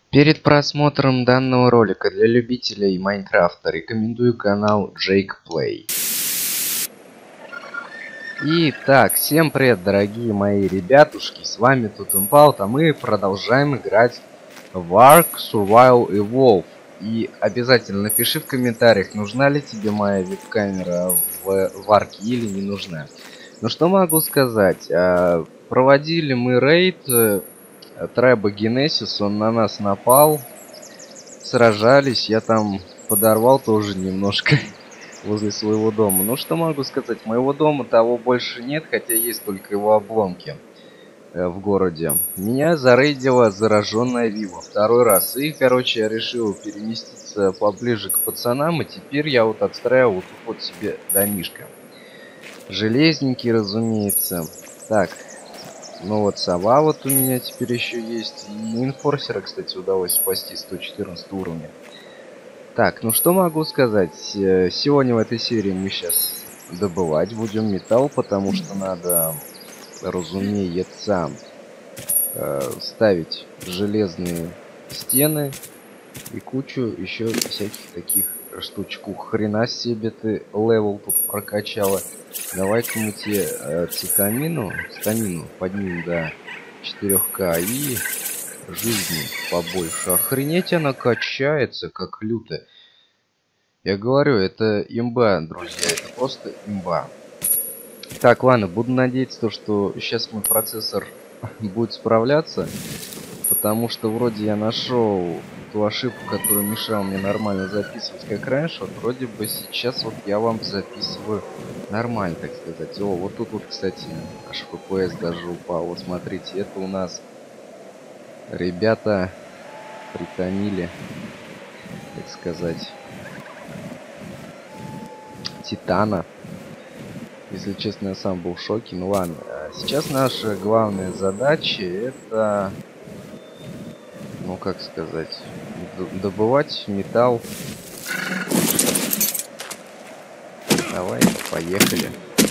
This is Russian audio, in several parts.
Перед просмотром данного ролика для любителей Майнкрафта рекомендую канал Jake Play. Итак, всем привет, дорогие мои ребятушки, с вами тут Импалт, а мы продолжаем играть в Ark Survival Evolved. И обязательно напиши в комментариях, нужна ли тебе моя веб-камера в Арке или не нужна. Ну что могу сказать, проводили мы рейд Трэба Генесис, он на нас напал, сражались, я там подорвал тоже немножко возле своего дома. Ну что могу сказать, моего дома того больше нет, хотя есть только его обломки в городе. Меня зарейдила зараженная Вива второй раз. И, короче, я решил переместиться поближе к пацанам, и теперь я вот отстраивал вот себе домишко. Железненький, разумеется. Так, ну вот сова вот у меня теперь еще есть. И инфорсера, кстати, удалось спасти 114 уровня. Так, ну что могу сказать. Сегодня в этой серии мы сейчас добывать будем металл, потому что надо, разумеется, ставить железные стены и кучу еще всяких таких штучек. Хрена себе ты левел тут прокачала. Давай-ка мы тебе стамину поднимем до 4К и жизни побольше. Охренеть, она качается как люто. Я говорю, это имба, друзья, это просто имба. Так, ладно, буду надеяться, что сейчас мой процессор будет справляться, потому что вроде я нашел ту ошибку, которая мешала мне нормально записывать как раньше. Вот вроде бы сейчас вот я вам записываю нормально, так сказать. О, вот тут вот, кстати, аж FPS даже упал. Вот смотрите, это у нас ребята притомили, так сказать, Титана. Если честно, я сам был в шоке. Ну ладно. Сейчас наша главная задача это, ну как сказать, добывать металл. Давай, поехали.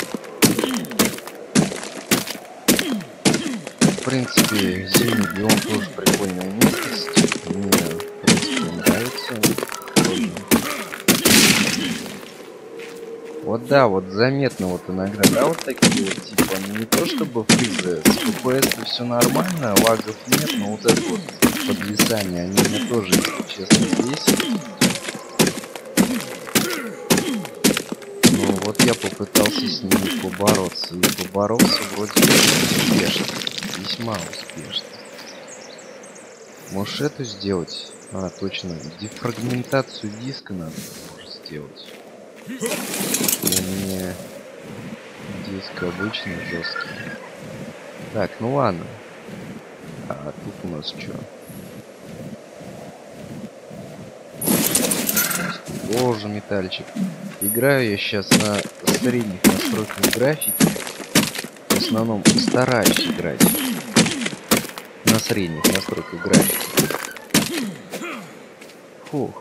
В принципе, зимний биом тоже прикольная местность. Мне, в принципе, нравится. Вот да, вот заметно вот иногда, да, вот такие вот типа, ну не то чтобы фризы, с FPS все нормально, лагов нет, но вот это вот подвисание, они меня тоже, если честно, бесит. Ну вот я попытался с ними побороться, и поборолся вроде бы успешно, весьма успешно. Можешь это сделать? А, точно, дефрагментацию диска надо сделать. У меня диск обычный, жесткий. Так, ну ладно. А тут у нас что? Боже, метальчик. Играю я сейчас на средних настройках графики. В основном стараюсь играть на средних настройках графики. Фух.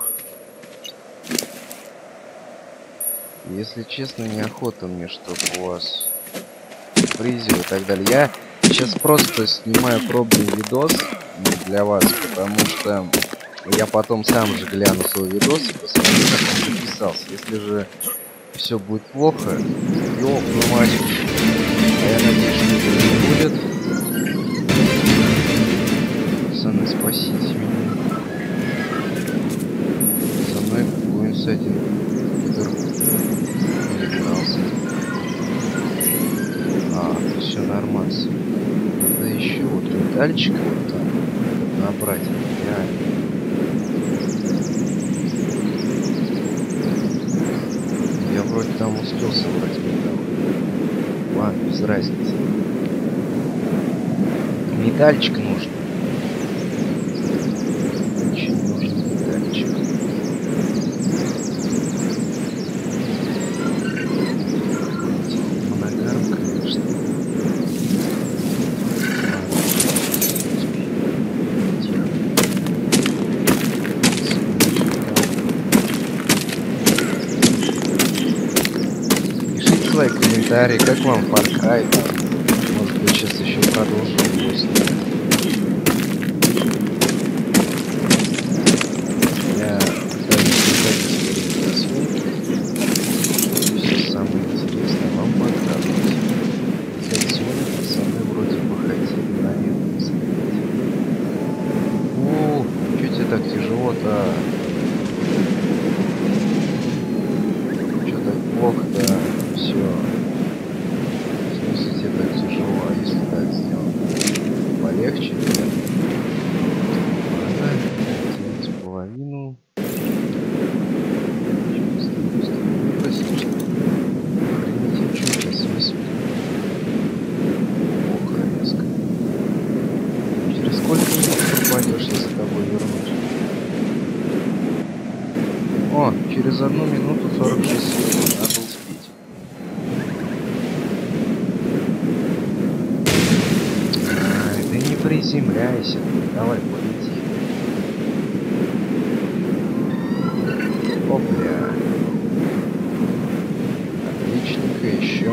Если честно, неохота мне, чтоб у вас фризил и так далее. Я сейчас просто снимаю пробный видос для вас, потому что я потом сам же гляну свой видос и посмотрю, как он записался. Если же все будет плохо, ёп, ну мать. А я надеюсь, что это не будет. Пацаны, спасите меня. За мной какой-нибудь один. Все нормально. Надо еще вот метальчика вот там набрать. Реально. Я вроде там успел собрать металл. Ладно, без разницы. Метальчик нужен. Очень нужен метальчик. Свои комментарии, как вам Far Cry, может быть сейчас еще продолжим. тебе так тяжело-то? Чё так плохо-то? Все. В смысле тебе так тяжело, а если так сделать? Полегче? Ладно, делать половину. Охренеть, что сейчас смысл? Плохо резко. Через сколько минут пропадешь, если с тобой вернуть? О, через 1 минуту 46 секунд. Надо успеть. Ай, да не приземляйся. Давай, полети. Опля. Отличненько, еще.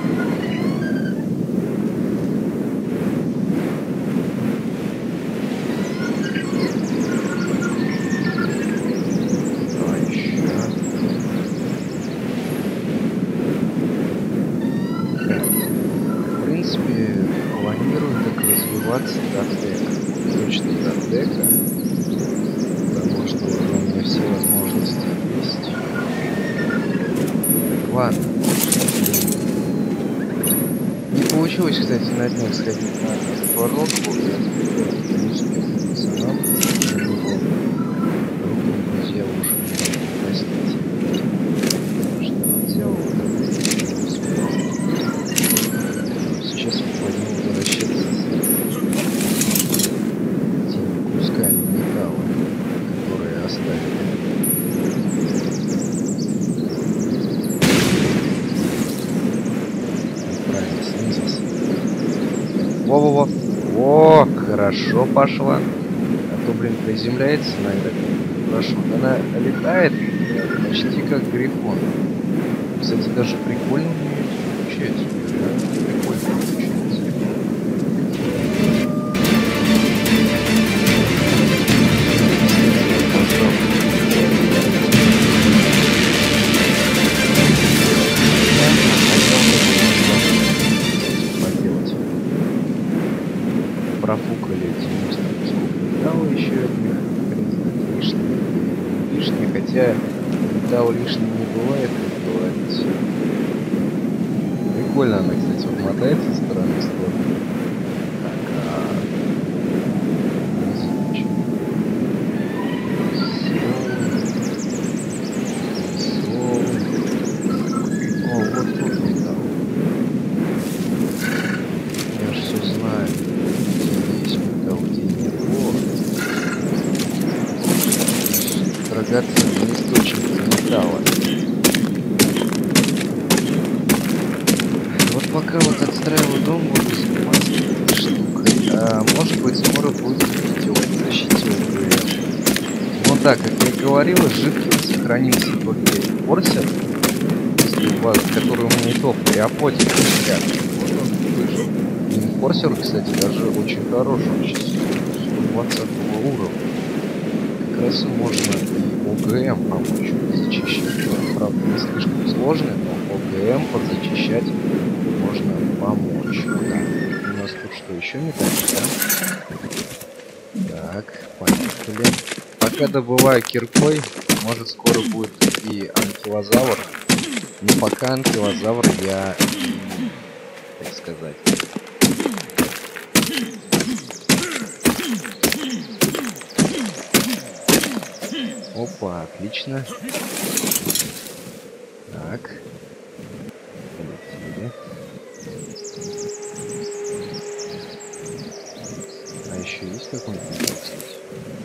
В принципе, планирую так развиваться до дека. Точно до дека. Потому что уже у меня все возможности есть. Ладно. Не получилось, кстати, на днях сходить на разворотку. Я не успел пацанам. Другие друзья уже простите. Что сделал, не успел. Сейчас мы пойдем возвращаться с теми кусками металла, которые оставили. Правильно, снизился. Во-во-во. О, хорошо пошла. А то, блин, приземляется иногда. Хорошо. Она летает почти как грифон. Кстати, даже прикольно у нее получается. Прикольно получается. Поделать. Профукали 90 кусков металла еще от них. Лишние, хотя металл лишним не бывает, как говорится. Прикольно она, кстати, вот мотается со стороны в сторону. Так, О, вот тут металл. Я ж все знаю. Где есть металл, где нет. Вот. Драгоценный источник металла. Вот пока вот отстраиваю дом, буду заниматься этой штукой. Может быть, скоро будет видео о защите ОГМ. Ну да, как я и говорил, жидкий сохранился только форсер, который у меня и то при опоте. Вот он выжил. И форсер, кстати, даже очень хороший. Он сейчас 120 уровня. Как раз можно и ОГМ помочь зачищать. Он, правда, не слишком сложный, но ОГМ подзачищать можно помочь. Да. У нас тут что, еще не так, да? Так, поехали. Пока добываю киркой, может скоро будет и анкилозавр. Но пока анкилозавр я, так сказать... Опа, отлично. Так. Полетели. А еще есть какой-нибудь металл, кстати?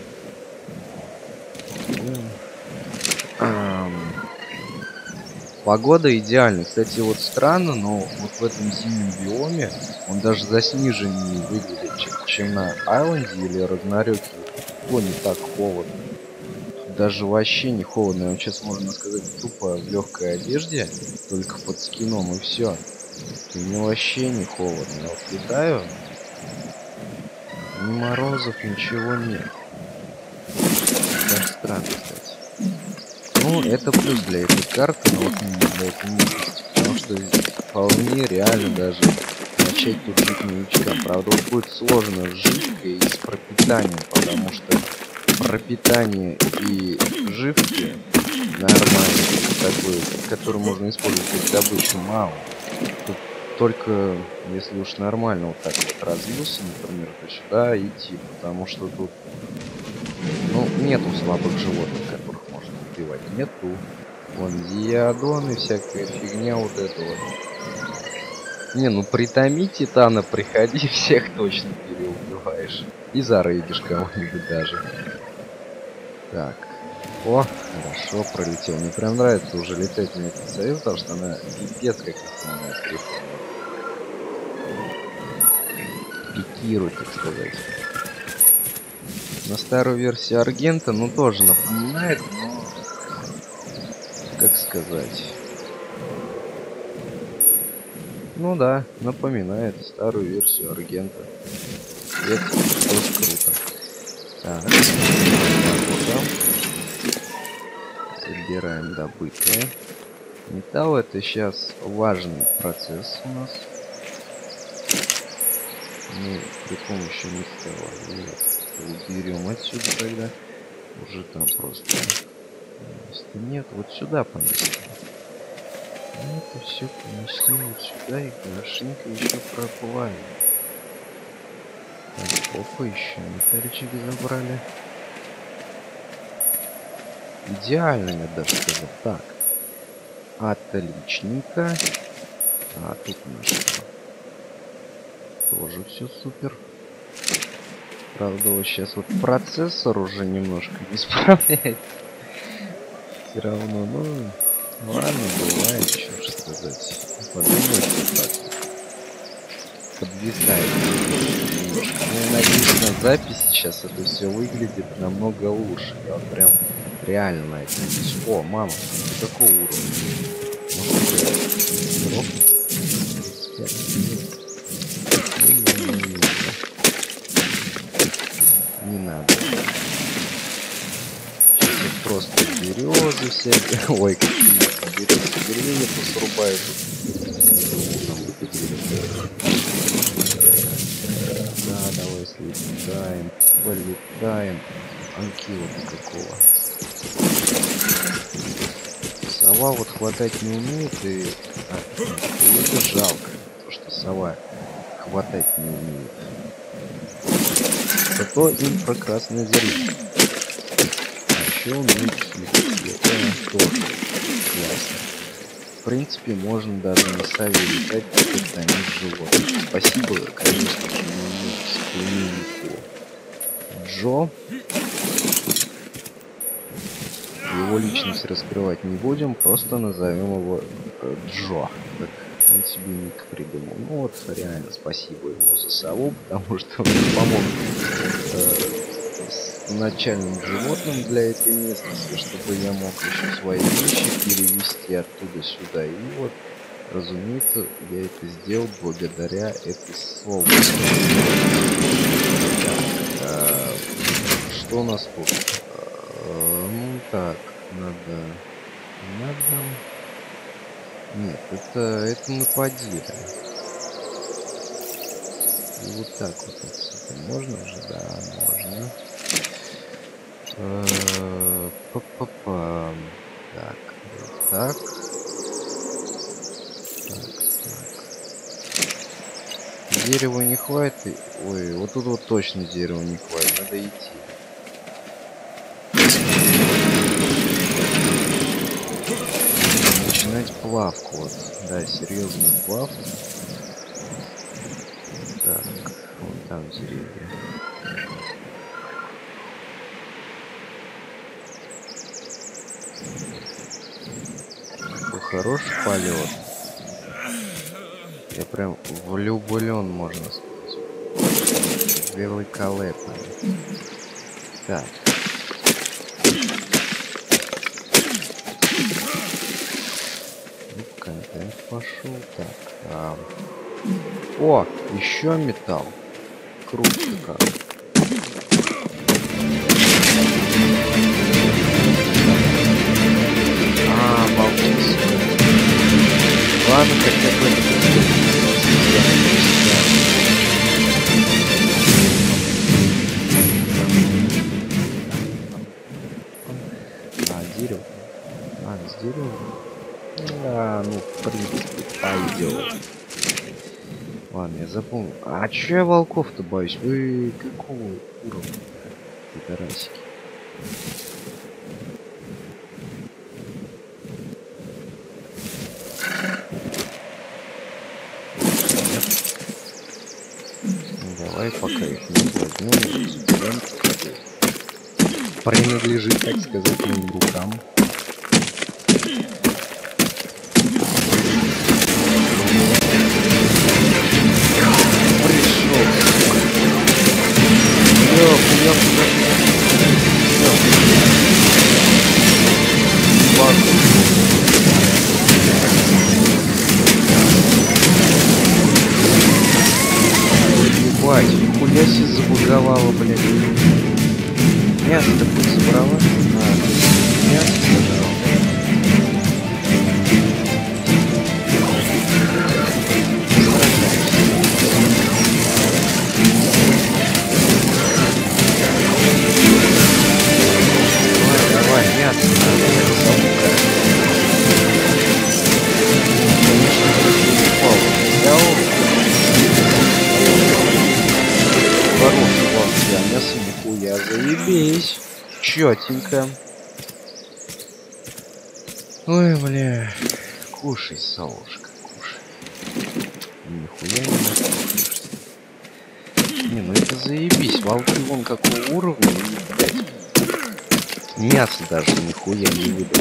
Погода идеальная. Кстати, вот странно, но вот в этом зимнем биоме он даже засниженнее выглядит, чем на Айленде или Рагнарёке. О, не так холодно. Даже вообще не холодно. Он сейчас, можно сказать, тупо в легкой одежде, только под скином и все. И мне вообще не холодно. Я вот летаю, ни морозов, ничего нет. Даже странно, кстати. Ну, это плюс для этой карты, но вот не для этой местности. Потому что вполне реально даже начать тут жить новичкам. Правда, вот будет сложно жить и с пропитанием, потому что пропитания и живки нормальный, такой, который можно использовать как добычу, мало. Тут только если уж нормально вот так вот развился, например, то сюда идти, потому что тут, ну, нету слабых животных, которых можно убивать. Нету. Вон диадон и всякая фигня вот это вот. Не, ну притоми титана, приходи, всех точно переубиваешь. И зарейдишь кого-нибудь даже. Так. О, хорошо, пролетел. Мне прям нравится уже летать на этой царе, потому что она пипец как основная прикольная. Пикирует, так сказать. На старую версию Аргента, ну, тоже напоминает, но... Как сказать... Ну да, напоминает старую версию Аргента. Это тоже круто. Так, собираем добытое. Металл — это сейчас важный процесс у нас. Мы при помощи металла уберем отсюда тогда. Уже там просто места нет. Вот сюда поместим. Это все поместим вот сюда и хорошенько еще проплавим. Так, опа, еще металличек забрали. Идеально, я даже сказал. Так. Отличненько. А тут ничего. Тоже все супер. Правда, вот сейчас вот процессор уже немножко не справляется. Все равно, ну... Ладно, бывает, что сказать. Подумайте так. Подвисает немножко. Ну, я надеюсь, на записи сейчас это все выглядит намного лучше. Я вот прям реально на это надеюсь. О, мама, ты какого уровня? Не надо. Просто березы всякие. Ой, какие березы, деревья посрубают. Да, давай слетаем, полетаем. Анкила какого. Сова вот хватать не умеет, и это жалко, то что сова хватать не умеет. Зато им прекрасно зритель. Еще умеет слетать. Это тоже классно. В принципе, можно даже на сове летать, когда они животных. Спасибо, конечно же, моему племяннику Джо. Его личность раскрывать не будем, просто назовем его Джо. Так он себе ник придумал. Ну вот, реально, спасибо ему за сову, потому что он помог с начальным животным для этой местности, чтобы я мог еще свои вещи перевести оттуда сюда. И вот, разумеется, я это сделал благодаря этой сове. Что у нас тут? Ну так, надо... Нет, это мы поделим. И вот так вот отсюда. Можно же? Да, можно. Па-па-па. Так, вот так. Так. Дерева не хватит. Ой, вот тут вот точно дерева не хватит. Надо идти. Начинать плавку. Вот. Да, серьезную плавку. Так, вон там деревья. Какой хороший полет. Я прям влюблен, можно сказать. Великолепно. Так. Контент пошел. Так. О, еще металл. Круто как. Обалдеть. Ладно, хотя бы дерево? А, ну, в принципе, пойдет. Ладно, я запомнил. А чё я волков-то боюсь? Вы какого уровня? Пидорасики. Давай пока их не возьмем, заберем. Принадлежит, так сказать, моим рукам. Пришел. Ебать, нихуя себе забуговало, блядь. Мясо-то будет забрала. Мясо сожрал. Давай, мясо надо. Хороший вам я мясо, нихуя, заебись. Чётенько. Ой, бля. Кушай, Саушка, кушай. Нихуя не накушаешься. Не, ну это заебись. Волки вон какого уровня, и, блядь, мясо даже нихуя не выдал.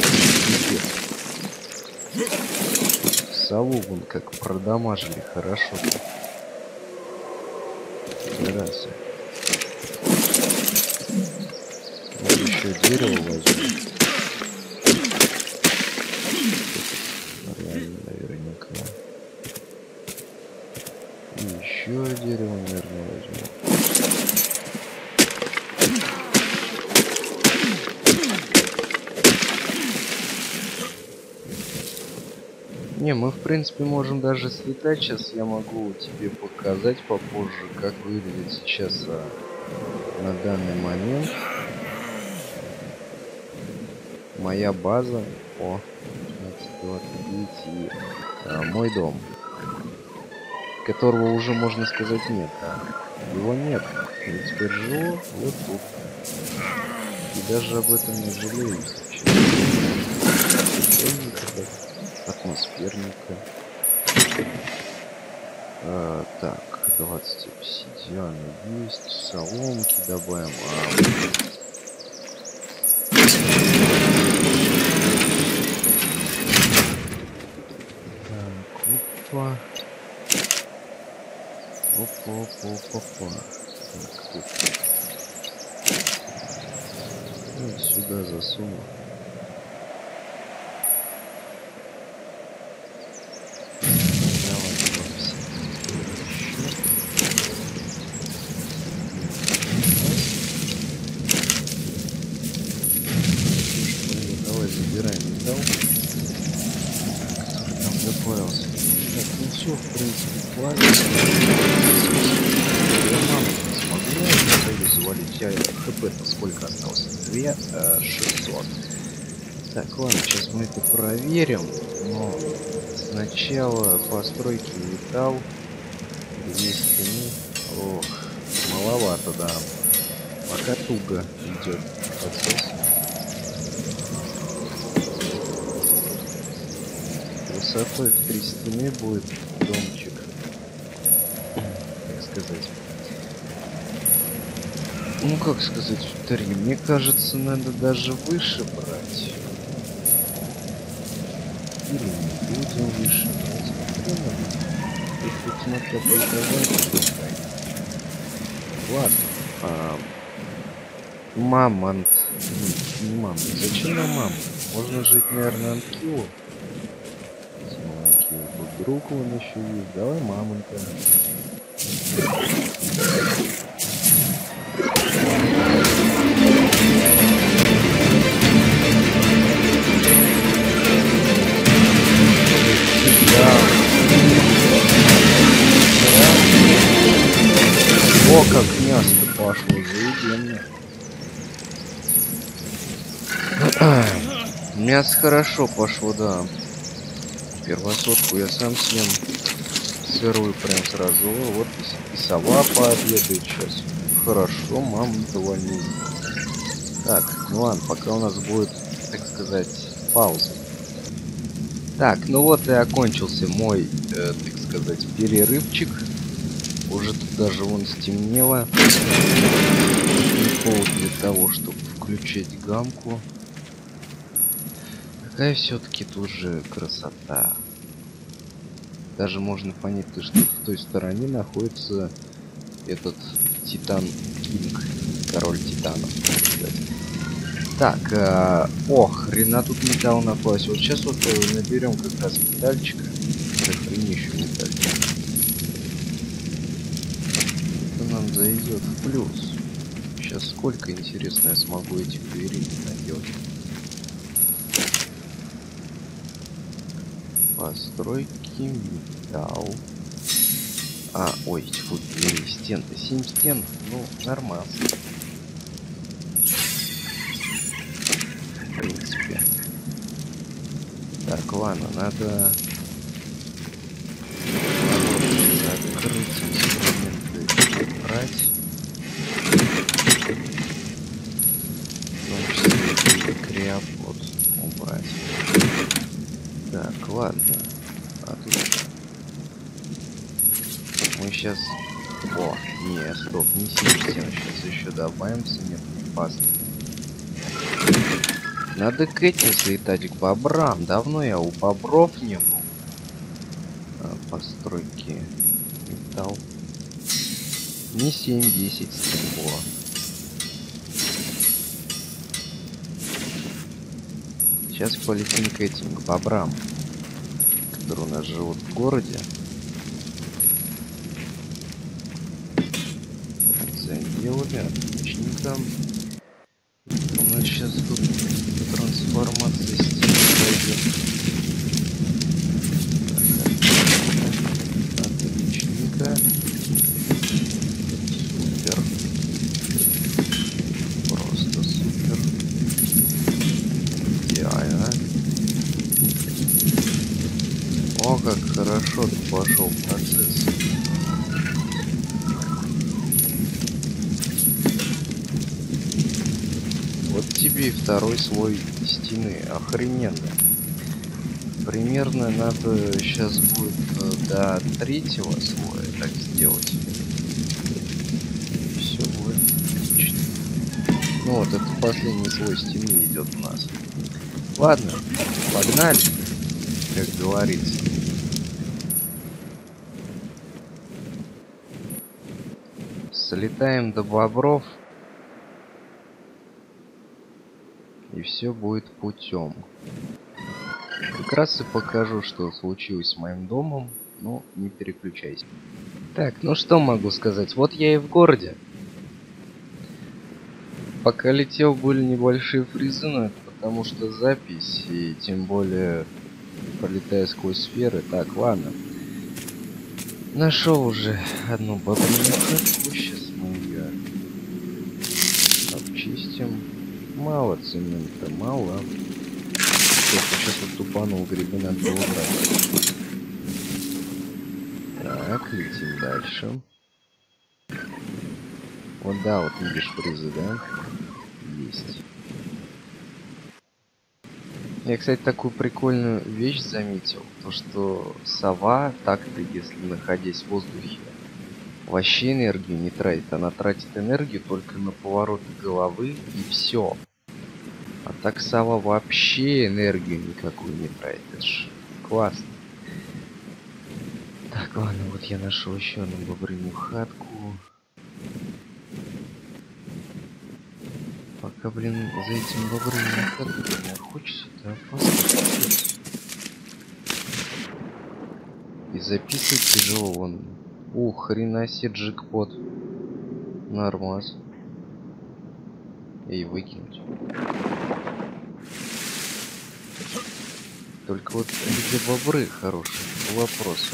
Сову вон как продамажили хорошо. Раз. Вот еще дерево возьму. Реально, наверняка. И еще дерево, наверное, возьму. Не, мы в принципе можем даже слетать. Сейчас я могу тебе показать попозже, как выглядит сейчас на данный момент моя база. О, 29 и мой дом, которого уже можно сказать нет. Его нет. Я теперь живу вот тут. И даже об этом не жалею, если честно. Атмосферника. Так, 20 обсидиана есть, соломки добавим. Опа. Опа. Так, тут. Вот сюда засуну. Забираем металл, который там добавился. Так, ну все, в принципе, плавится. Я маму не смогла, я завалить. ХП-то сколько осталось? 2600. Так, ладно, сейчас мы это проверим. Но сначала постройки металл. 200, ох, маловато, да. Пока туго идет процесс. Высотой в 3 стены будет домчик, так сказать. Ну как сказать, в 3. Мне кажется, надо даже выше брать. Или не будем выше брать. И тут смотря по этажам. Ладно. Мамонт. Не мамонт. Зачем нам мамонт? Можно жить, наверное, анкилу. Друг он еще есть. Давай мамонта. Да. О, как мясо пошло, заебенно. Мясо хорошо пошло, да. Первосотку я сам съем. Сырую прям сразу. Вот и сова пообедает сейчас. Хорошо, мама довольна. Так, ну ладно, пока у нас будет, так сказать, пауза. Так, ну вот и окончился мой, так сказать, перерывчик. Уже тут даже вон стемнело. Не повод для того, чтобы включить гамку. Какая все-таки тут же красота. Даже можно понять, то, что в той стороне находится этот Титан Кинг, король титанов, так сказать. Так, ох, хрена тут металл накласть. Вот сейчас вот наберем как раз метальчика. Охренищу метальчик. Это нам зайдет в плюс. Сейчас сколько, интересно, я смогу этих дверей наделать. Постройки, металл. Ой, тьфу, двери, стен-то 7 стен, ну, нормально. В принципе. Так, ладно, надо закрыть инструменты, брать. В том числе и криофот убрать. Так, ладно. А тут мы сейчас... О, не, стоп, не 7 стен. Сейчас еще добавим цементной пасты. Надо к этим слетать, к бобрам. Давно я у бобров не был. Постройки. Металл. Не 7-10 стекло. Сейчас полетим к этим, к бобрам, которые у нас живут в городе. Заделали, отличненько. У нас сейчас тут трансформация стен пойдет. Отличненько. Супер. Просто супер. Идеально. О, как хорошо тут пошел процесс. Вот тебе и второй слой стены. Охрененно. Примерно надо сейчас будет до третьего слоя так сделать. И все будет отлично. Ну вот, это последний слой стены идет у нас. Ладно, погнали, как говорится. Слетаем до бобров. И все будет путем. Как раз и покажу, что случилось с моим домом. Но не переключайся. Так, ну что могу сказать. Вот я и в городе. Пока летел, были небольшие фризы, но это потому что запись. И тем более пролетая сквозь сферы. Так, ладно. Нашел уже одну бобрину хатку. Сейчас мы ее обчистим. Мало цемента, мало. Сейчас вот тупанул, грибы надо было убрать. Так, летим дальше. Вот да, вот видишь фризы, да? Есть. Я, кстати, такую прикольную вещь заметил. То, что сова так-то, если находясь в воздухе, вообще энергию не тратит. Она тратит энергию только на повороты головы и все. А так сова вообще энергию никакую не тратит. Это ж классно. Так, ладно, вот я нашел еще одну бобриню хатку. Пока, блин, за этим бобринью хаткой мне хочется-то опасно. И записывать тяжело, вон. Ух, хрена себе джекпот. Нормас. И выкинуть. Только вот где бобры хорошие? Вопрос.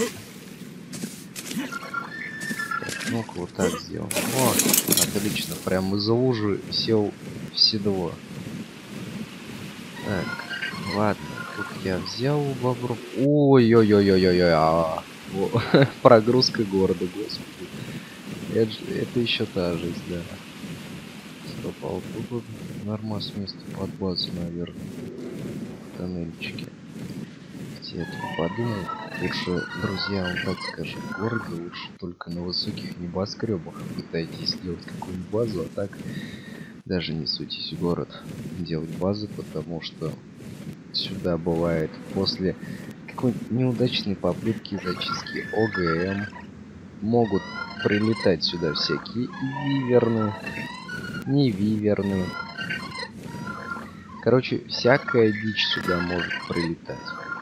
Так, ну-ка вот так сделал. Вот, отлично. Прям из-за лужи сел в седло. Так, Ладно, тут я взял у бобров. Ой-ой-ой-ой-ой-ой. Прогрузка города, господи. Это еще та жизнь, да. Стоп, а вот тут вот нормас место под базу, наверное. Тоннельчики. Я тут подумал, лучше, друзья, вам так скажу, в городе лучше только на высоких небоскребах пытайтесь сделать какую-нибудь базу, а так даже не суйтесь в город делать базы, потому что сюда бывает после какой-нибудь неудачной попытки зачистки ОГМ могут прилетать сюда всякие виверны, не виверны. Короче, всякая дичь сюда может прилетать.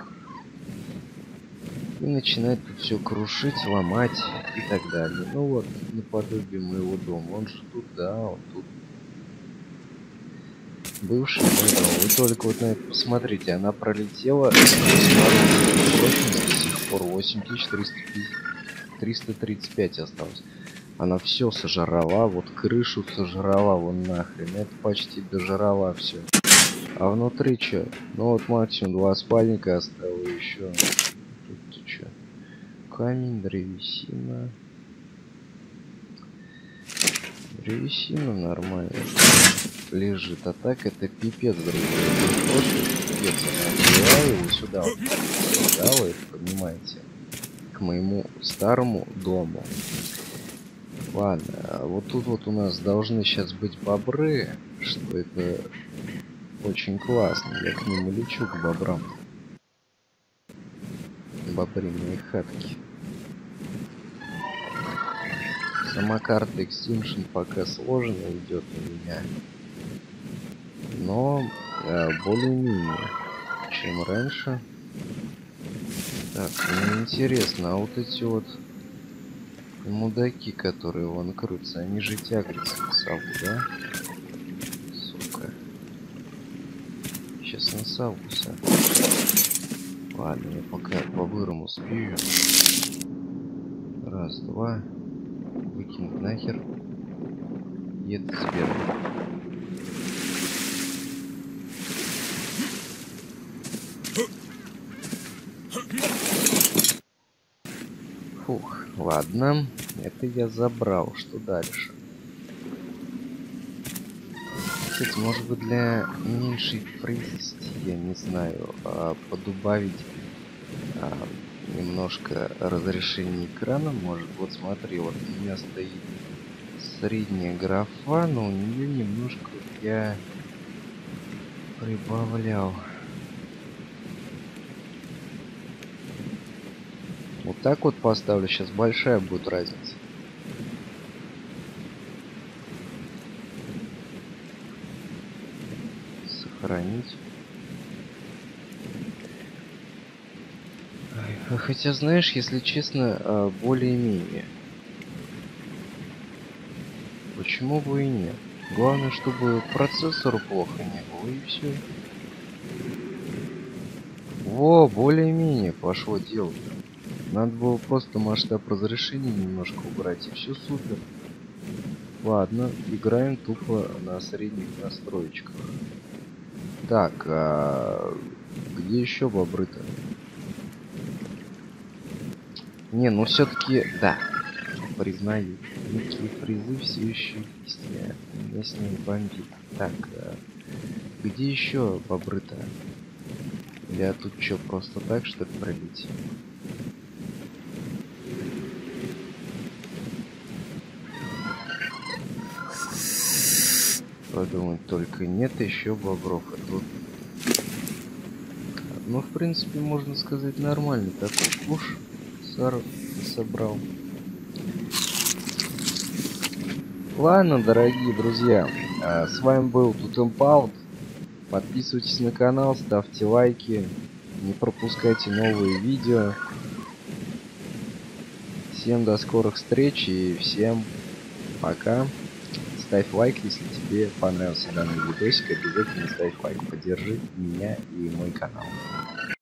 И начинает тут все крушить, ломать и так далее. Ну вот, наподобие моего дома. Он же тут, да, он тут. Бывший мой дом. Вы только вот на это посмотрите. Она пролетела прочность до сих пор 8335 осталось. Она все сожрала, вот крышу сожрала, вон нахрен. Это почти дожрала все. А внутри что? Ну вот максимум 2 спальника оставил еще. Тут что? Камень, древесина. Древесина нормально лежит. А так это пипец, друзья. Просто пипец. Я его сюда вот, да, вы понимаете? К моему старому дому. Ладно, а вот тут вот у нас должны сейчас быть бобры, что это очень классно. Я к ним лечу, к бобрам. Бобриные хатки. Сама карта Extinction пока сложно идет на меня. Но более-менее, чем раньше. Так, мне интересно, а вот эти вот мудаки, которые вон крутятся, они же тягрятся на сову, да? Сука. Сейчас на сову сяду. Ладно, я пока по вырому успею. Раз, два. Выкинуть нахер. И это сверху. Фух, ладно. Это я забрал. Что дальше? Кстати, может быть для меньшей произвести, я не знаю, подубавить немножко разрешение экрана. Может, вот смотри, вот у меня стоит средняя графа, но у нее немножко я прибавлял. Вот так вот поставлю, сейчас большая будет разница. Сохранить. Хотя, знаешь, если честно, более-менее. Почему бы и нет? Главное, чтобы процессору плохо не было, и все. Во, более-менее пошло дело. Надо было просто масштаб разрешения немножко убрать, и все супер. Ладно, играем тупо на средних настроечках. Так, где еще бобры-то? Не, ну все-таки, да, признаю, некие призы все еще есть. Меня с ним бомбит. Так, где еще бобры-то? Я тут что, просто так, что ли, пролить? Подумать только, нет еще бобров. А тут... Ну, в принципе, можно сказать, нормальный такой куш собрал. Ладно, дорогие друзья, с вами был Тутемпаут. Подписывайтесь на канал, ставьте лайки, не пропускайте новые видео. Всем до скорых встреч и всем пока. Ставь лайк, если тебе понравился данный видосик, обязательно ставь лайк, поддержи меня и мой канал.